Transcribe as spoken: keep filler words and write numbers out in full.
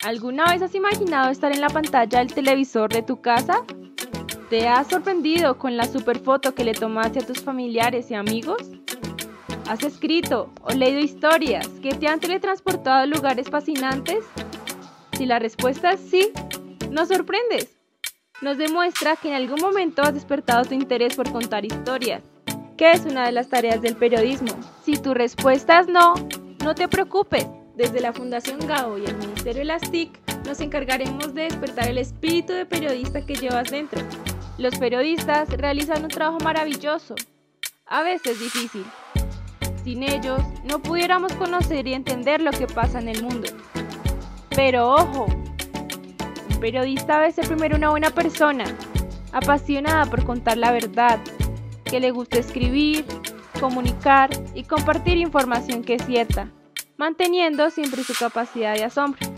¿Alguna vez has imaginado estar en la pantalla del televisor de tu casa? ¿Te has sorprendido con la super foto que le tomaste a tus familiares y amigos? ¿Has escrito o leído historias que te han teletransportado a lugares fascinantes? Si la respuesta es sí, nos sorprendes. Nos demuestra que en algún momento has despertado tu interés por contar historias, que es una de las tareas del periodismo. Si tu respuesta es no, no te preocupes. Desde la Fundación Gabo y el Ministerio de las T I C nos encargaremos de despertar el espíritu de periodista que llevas dentro. Los periodistas realizan un trabajo maravilloso, a veces difícil. Sin ellos, no pudiéramos conocer y entender lo que pasa en el mundo. Pero ojo, un periodista debe ser primero una buena persona, apasionada por contar la verdad, que le guste escribir, comunicar y compartir información que es cierta, manteniendo siempre su capacidad de asombro.